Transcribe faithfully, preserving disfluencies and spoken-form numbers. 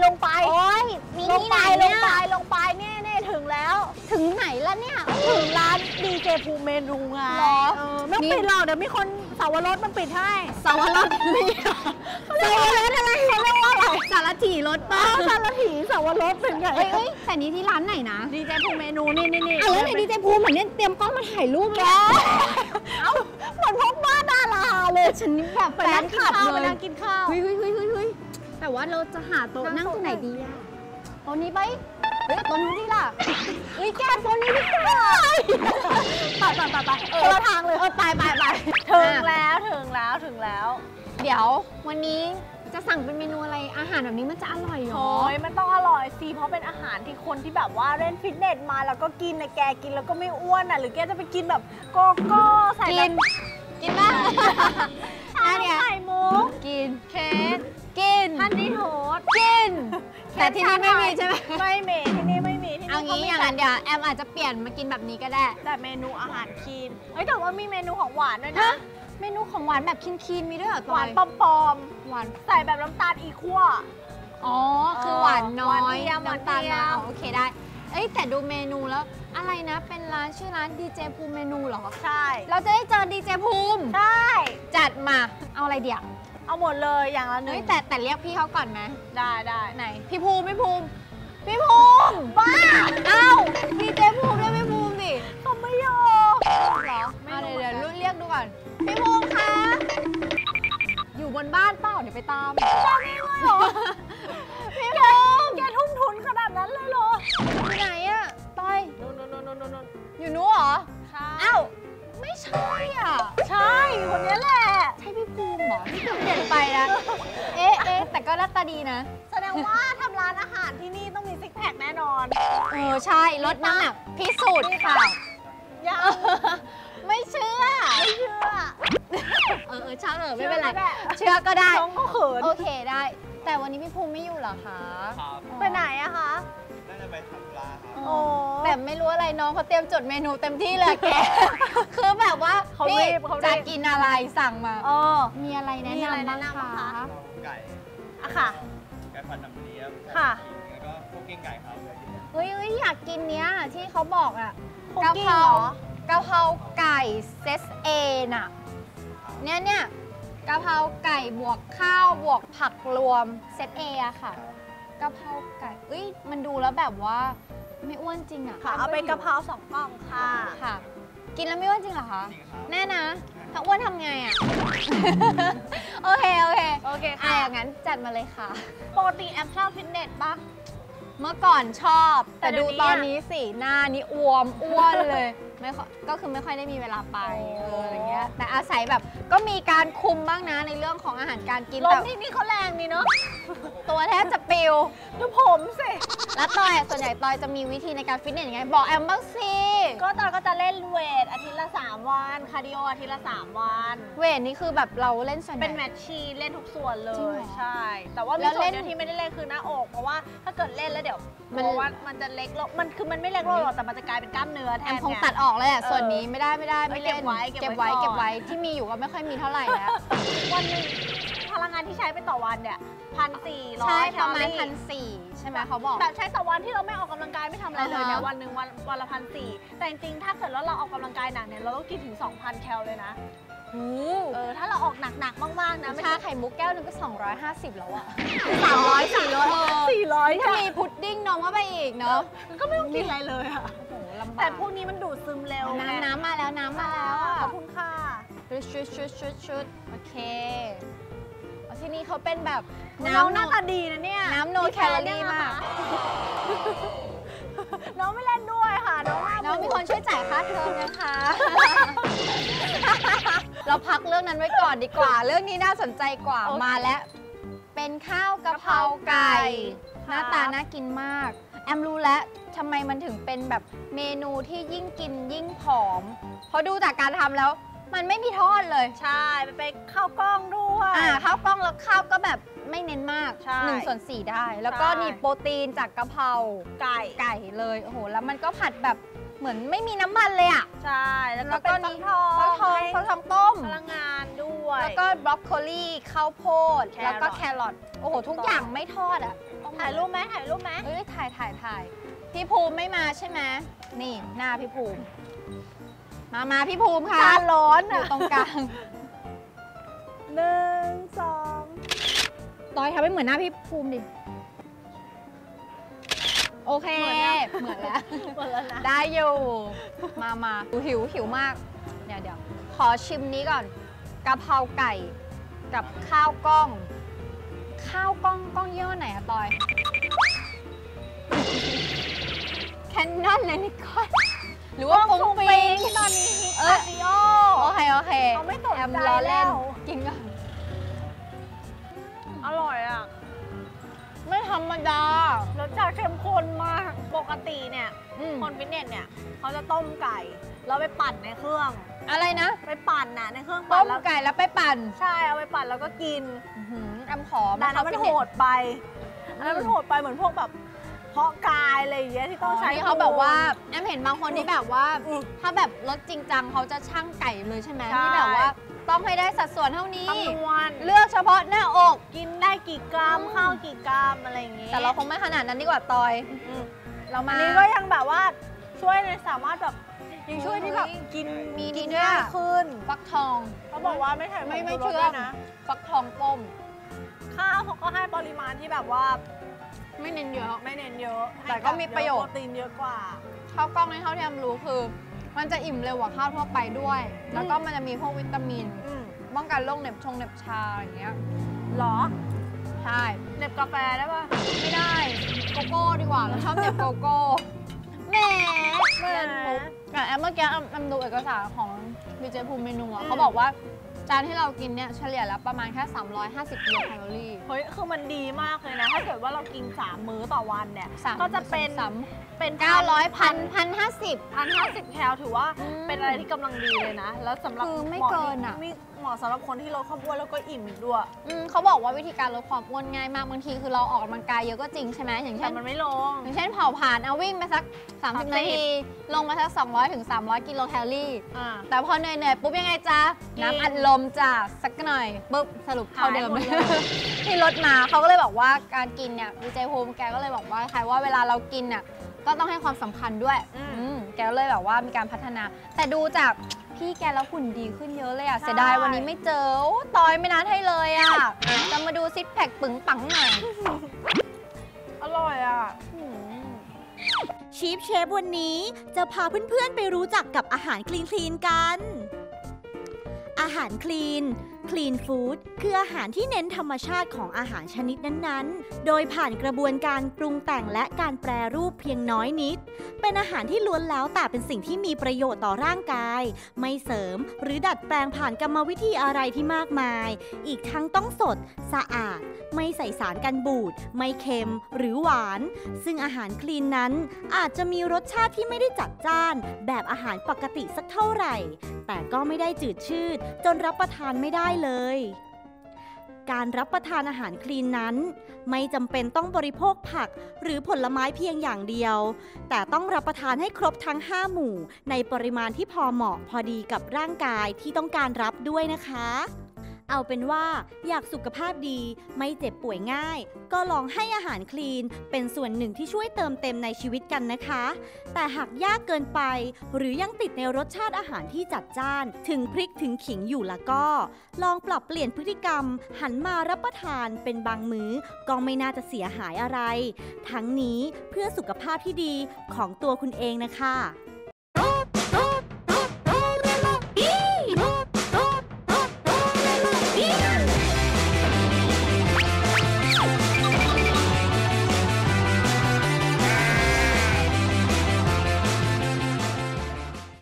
ลงไปโอ้ยมีลงที่ไปไหนลเนี่งยไปลงไปเนี่ยเนี่ยถึงแล้วถึงไหนแล้วเนี่ยถึงร้านดีเจภูมิเมนูไงหรอเออไม่ปิดหรอกเดี๋ยวมีคนเสาวรสมันปิดให้สาวรสนี่เขาเรียกว่าอะไรเขาเรียกว่าอะไรสารถีรถป้าสารถีเสาวรสเป็นไงเอ้ยเอ้ยแต่นี้ที่ร้านไหนนะดีเจภูมิเมนูนี่นี่นี่อ่ะแล้วไหนดีเจภูมิเหมือนเนี่ยเตรียมกล้องมาถ่ายรูปเลยเอ้าเหมือนพกบ้านดาราเลยฉันนี่แบบไปแฟนั่นงคกินลับข้าวเลไปยนั่งกินข้าวเฮ้ยเฮ้ยเฮ้ยเฮ้ยเฮ้ยแต่ว่าเราจะหาโต๊ะนั่นั่งงโต๊ะตรงไหนไหนดีอะโต๊ะนี้ไปเฮ้ยโต๊ะนู้นดีล่ะเฮ้ยแกโต๊ะนี้ดีกว่าไปไปไปไปคนละทางเลยเออไปไปไปถึงแล้วถึงแล้วถึงแล้วเดี๋ยววันนี้จะสั่งเป็นเมนูอะไรอาหารแบบนี้มันจะอร่อยเหรอโอ้ยมันต้องอร่อยสิเพราะเป็นอาหารที่คนที่แบบว่าเล่นฟิตเนสมาแล้วก็กินนะแกกินแล้วก็ไม่อ้วนอ่ะหรือแกจะไปกินแบบโกโก้ใส่กิแบนบกินบ้างชาไข่มุกกินเค้กกินฮันนี่โทสต์กินแต่ที่นี่ไม่มีใช่ไหมไม่มีที่นี่ไม่มีที่เอานี่งี้อย่างนั้นเดี๋ยวแอมอาจจะเปลี่ยนมากินแบบนี้ก็ได้แต่เมนูอาหารคีนเฮ้ยแต่ว่ามีเมนูของหวานด้วยนะฮะเมนูของหวานแบบคินๆมีด้วยเหรอหวานตอยปลอมหวานๆใส่แบบน้ำตาลอีคั่วอ๋อคือหวานน้อหวานยเทียมหวานน้ำตาลเทียมน้อยโอเคได้เอ้ยแต่ดูเมนูแล้วอะไรนะเป็นร้านชื่อร้านดีเจภูมิเมนูเหรอใช่เราจะได้เจอดีเจภูมิใช่จัดมาเอาอะไรเดี๋ยวเอาหมดเลยอย่างละหนึ่เฮ้ยงแต่แต่เรียกพี่เขาก่อนไหมได้ได้ไหนพี่ภูมิพี่ภูมิพี่ภูมิบ้าเอ้าดีเจภูมิด้วยพี่ภูมิดิเขาไม่ยอมเหรอไม่เอารู้เดี๋ยวเหมือนกันเดี๋ยวเรียกดูก่อนพี่ภูมิคะอยู่บนบ้านเปล่าเดี๋ยวไปตามจำไม่เลยเหรอพี่ภูมิแกทุ่มทุนขนาดนั้นเลยเหรออยู่ไหนอะต้อยนู่นนู่นนู่นนู่นนู่นอยู่นู้นเหรอใช่อ้าวไม่ใช่อ่ะใช่คนนี้แหละใช่พี่ภูมิเหรอที่เปลี่ยนไปนะเอ๊ะเอ๊ะแต่ก็หน้าตาดีนะแสดงว่าทำร้านอาหารที่นี่ต้องมีซิกแพคแน่นอนเออใช่ลดน้ำหนักพิสูจน์ค่ะยังไม่เชื่อไม่เชื่อเออเออช่างเออไม่เป็นไรเชื่อก็ได้เชื่อก็ได้น้องก็เขินโอเคได้ แต่วันนี้พี่ภูมิไม่อยู่เหรอคะครับไปไหนอะคะน่าจะไปทำปลาครับโอ้แบบไม่รู้อะไรน้องเขาเตรียมจดเมนูเต็มที่เลยแก คือแบบว่าเขารีบเขารีบจะกินอะไรสั่งมาเออมีอะไรแนะมีอะไรนำบ้างแนะนำบ้างคะคะไก่อะค่ะไก่ผัดน้ำเลี้ยงค่ะแล้วก็พวกกิ้งไก่ครับเฮ้ยเฮ้ยอยากกินเนี้ยที่เขาบอกอ่ะคุกกะกิ้เพงราเหรอกะเพราไก่เซตเอน่ะเนี่ยเนี่ยกะเพราไก่บวกข้าวบวกผักรวมเซตเออะค่ะกะเพราไก่เอ้ยมันดูแล้วแบบว่าไม่อ้วนจริงอะค่ะ เอาไปกะเพราสองกล่องค่ะค่ะ กินแล้วไม่อ้วนจริงเหรอคะจริงครับแน่นะ ถ้าอ้วนทำไงอะ โอเค โอเคโอเคอ่ะค่ะอย่างนั้นจัดมาเลยค่ะปกติแอมชอบฟิตเนสปะเมื่อก่อนชอบแต่แต่เดี๋ดูยวนี้ตอนอะนี้สิหน้านี่อวมอ้วนเลยไม่ค่อยก็คือไม่ค่อยได้มีเวลาไปโอ้เอออะไรเงี้ยแต่อาศัยแบบก็มีการคุมบ้างนะในเรื่องของอาหารการกินลแต่มที่นี่เขาแรงนี่เนาะตัวแทบจะปิวดูผมสิแล้วตอยอะส่วนใหญ่ตอยจะมีวิธีในการฟิตเนสยังไงบอกแอมบ้างสิก็ตอนก็จะเล่นเวทอาทิตย์ละสามวัน คาร์ดิโออาทิตย์ละสามวันเวทนี่คือแบบเราเล่นส่วนใหญ่เป็นแมทชีเล่นทุกส่วนเลจริงเหยรอใช่ แต่ว่าแล้มีวส่วนเล่นเดียวที่ไม่ได้เล่นคือหน้าอก เพราะว่าถ้าเกิดเล่นแล้วเดี๋ยวมันกลัวว่ามันจะเล็กลงมันคือมันไม่เล็กลงหรอกแต่มันจะกลายเป็นกล้ามเนื้อแทแอมนคงไงตัดออกเลยอะเออส่วนนี้ไม่ได้ไม่ได้ไม่เล่นเก็บไว้เก็เก็บบ ไว้ไว้ก่อนเก็บไว้ที่มีอยู่ก็ไม่ค่อยมีเท่าไหร่แล้ววันหนึงพลังงานที่ใช้ไปต่อวันเนี่ยพันสี่ร้อใช่ยประมาณพันสี่ใช่ไหมเขาบอกแบบใช้ต่อวันที่เราไม่ออกกำลังกายไม่ทำอะไรเลยอ่าเนี่ยฮะวันหนึ่งวันวันละพันสี่แต่จริงๆถ้าเกิดว่าเราออกกำลังกายหนักเนี่ยเราต้องกินถึง สองพัน แคลเลยนะหูเออถ้าเราออกหนักๆมากๆนะไม่ชาใช่ไข่มุกแก้วหนึงก็สองร้อยห้าสิบแล้วอะสามร้อยสี่ร้อยสี่ร้อยถ้ามีพุดดิ้งนมเข้าไปอีกเนาะก็ไม่ต้องกินอะไรเลยอะโอ้โหลำบากแต่พวกนี้มันดูดซึมเร็วไงน้ำน้ำมาแล้วน้ำมาแล้วอะขอบคุณค่ะชุดชุดชุดชุดชุดโอเคเอาที่นี่เขาเป็นแบบน้องหน้ำน้าตาดีนะเนี่ยน้ำโนแคลอรี่มากน้องไม่เล่นด้วยค่ะ น้องหน้าน้องมีบูดคนช่วยจ่ายค่าเทอมนะคะ เราพักเรื่องนั้นไว้ก่อนดีกว่า เรื่องนี้น่าสนใจกว่าโอเคมาแล้ว เป็นข้าวกะเพราไก่ หค่ะน้าตาน่ากินมาก แอมรู้แล้วทำไมมันถึงเป็นแบบเมนูที่ยิ่งกินยิ่งผอม เพราะดูจากการทำแล้ว มันไม่มีทอดเลยใช่ไปไปเข้าวกล้องด้วยอ่าข้าวกล้องแล้วข้าวก็แบบไม่เน้นมากใช่หนึ่งส่วนสี่ได้ แล้วก็ใช่นี่โปรตีนจากกะเพราไก่ไก่เลยโอ้โหแล้วมันก็ผัดแบบเหมือนไม่มีน้ำมันเลยอ่ะใช่ แล้วแล้ก็วก็เป็นนี่ฟักทองฟักทองฟักทองต้มพลังงานด้วยแล้วก็บรอกโคลีข้าวโพดแครอทแล้วก็แครอทโอ้โหทุกอย่างไม่ทอดอ่ะโอ้ถ่ายรูปไหมถ่ายรูปไหมเอ้ยถ่ายถ่ายถ่ายพี่ภูมิไม่มาใช่ไหมนี่หน้าพี่ภูมิ มามาพี่ภูมิค่ะตาร้อนอยู่อ่ะตรงกลางหนึ่งสองตอยทำให้เหมือนหน้าพี่ภูมิดิ โอเค เหมือนแล้วหมดแล้วนะได้อยู่ มามาหิวหิวมาก เดี๋ยวเดี๋ยวขอชิมนี้ก่อนกะเพราไก่กับข้าวกล้อง ข้าวกล้องกล้องยี่ห้อไหนอะตอยแคนนอนเลยนี่ก่อนหรือว่าฟุ้งฟิงที่ตอนนี้ฮิตเออาอซิโอโอเค โอเคเขาไม่สนใจแอมล้อเล่นแล้วกินก่อนอร่อยอ่ะไม่ธรรมดารสชาติเข้มข้นมาก ปกติเนี่ยอืมคนฟิตเนสเนี่ยเขาจะต้มไก่แล้วไปปั่นในเครื่องอะไรนะไปปั่นน่ะในเครื่องต้ปั่นมแล้วไก่แล้วไปปั่นใช่เอาไปปั่นแล้วก็กินอื้อหือแอมขอแต่อันนั้นมันโหดไปอันนั้นมันโหดไปเหมือนพวกแบบเพาะกายอะไรอย่างเงี้ยที่ต้องใช้ที่เขาแบบว่าแอมเห็นบางคนที่แบบว่าอืมถ้าแบบรสจริงจังเขาจะชั่งไก่เลยใช่ไหมใช่ที่แบบว่าต้องให้ได้สัดส่วนเท่านี้คำนวณเลือกเฉพาะหน้าอกกินได้กี่กรัมอืมข้าวกี่กรัมอะไรอย่างเงี้ยแต่เราคงไม่ขนาดนั้นดีกว่าตอยอืมเราอัมานนี้ก็ยังแบบว่าช่วยในสามารถแบบยังช่วยที่แบบเฮ้ยกินมีกิดีนด้วยง่ายขึ้นฟักทองเขาบอกว่าไม่ใช่ไม่ไม่ผงชูรสเชื่อด้วยนะฟักทองต้มข้าวเขาก็ให้ปริมาณที่แบบว่าไม่เน้นเยอะไม่เน้นเยอะให้แต่ก็มีประโยชน์โปรตีนเยอะกว่าข้าวกล้องในเท่าที่แอมรู้คือ มันจะอิ่มเร็วกว่าข้าวทั่วไปด้วย แล้วก็มันจะมีพวกวิตามินอืมป้องกันโรคเหน็บชงเหน็บชาอย่างเงี้ยหรอใช่เหน็บกาแฟได้ปะไม่ได้โกโก้ดีกว่าเราชอบเหน็บโกโก้แหมแหมเล่นมุกแต่แอมเมื่อกี้แอมแอมดูเอกสารของวีเจภูมิเมนูอือะมเขาบอกว่าจานที่เรากินเนี่ยเฉลี่ยแล้วประมาณแค่ สามร้อยห้าสิบกิโลแคลอรี่เฮ้ยคือมันดีมากเลยนะ ถ้าเกิดว่าเรากินสามมื้อต่อวันเนี่ยสามก็จะเป็นสามเป็นเก้าร้อยพันพันห้าสิบพันห้าสิบแคลถือว่าอืมเป็นอะไรที่กำลังดีเลยนะ แล้วสำหรับคือไม่หาะเกินอะมีเหมาะสำหรับคนที่ลดความอ้วนแล้วก็อิ่มอีกด้วยอืมเขาบอกว่าวิธีการลดความอ้วนง่ายมากบางทีคือเราออกกำลังกายเยอะก็จริงใช่ไหมอย่างแต่เช่นมันไม่ลงอย่างเช่นเผาผลาญเอาวิ่งไปสัก สามสิบสามสิบนาที ลงมาสัก สองร้อยถึงสามร้อยกิโลแคลอรี่อ่าแต่พอเหนื่อยๆปุ๊บยังไงจ๊ะกินน้ำอัดลมจ้ะสักหน่อยปุ๊บสรุปเท่าเดิมหายหมดเลยที่ลดมาเขาก็เลยบอกว่าการกินเนี่ยวิจัยภูมิแกก็เลยบอกว่าใครว่าเวลาเรากินน่ะก็ต้องให้ความสำคัญด้วยอืมอืมแกก็เลยแบบว่ามีการพัฒนา แต่ดูจากพี่แกแล้วหุ่นดีขึ้นเยอะเลยอ่ะใช่เสียดายวันนี้ไม่เจอโอ้ตอยไม่นัดให้เลยอ่ะจะมาดูซิกแพคปึงปังหน่อยอร่อยอ่ะอืมชีฟเชฟวันนี้จะพาเพื่อนๆไปรู้จักกับอาหารคลีนๆกัน อาหารคลีน คลีนฟู้ดคืออาหารที่เน้นธรรมชาติของอาหารชนิดนั้นๆ โดยผ่านกระบวนการปรุงแต่งและการแปรรูปเพียงน้อยนิด เป็นอาหารที่ล้วนแล้วแต่เป็นสิ่งที่มีประโยชน์ต่อร่างกาย ไม่เสริมหรือดัดแปลงผ่านกรรมวิธีอะไรที่มากมาย อีกทั้งต้องสด สะอาด ไม่ใส่สารกันบูด ไม่เค็มหรือหวาน ซึ่งอาหารคลีนนั้นอาจจะมีรสชาติที่ไม่ได้จัดจ้าน แบบอาหารปกติสักเท่าไหร่ แต่ก็ไม่ได้จืดชืดจนรับประทานไม่ได้เลย การรับประทานอาหารคลีนนั้น ไม่จำเป็นต้องบริโภคผักหรือผลไม้เพียงอย่างเดียว แต่ต้องรับประทานให้ครบทั้งห้าหมู่ในปริมาณที่พอเหมาะพอดีกับร่างกายที่ต้องการรับด้วยนะคะ เอาเป็นว่าอยากสุขภาพดีไม่เจ็บป่วยง่าย ก็ลองให้อาหารคลีนเป็นส่วนหนึ่งที่ช่วยเติมเต็มในชีวิตกันนะคะ แต่หากยากเกินไป หรือยังติดในรสชาติอาหารที่จัดจ้าน ถึงพริกถึงขิงอยู่ละก็ ลองปรับเปลี่ยนพฤติกรรม หันมารับประทานเป็นบางมื้อก็ไม่น่าจะเสียหายอะไร ทั้งนี้เพื่อสุขภาพที่ดีของตัวคุณเองนะคะ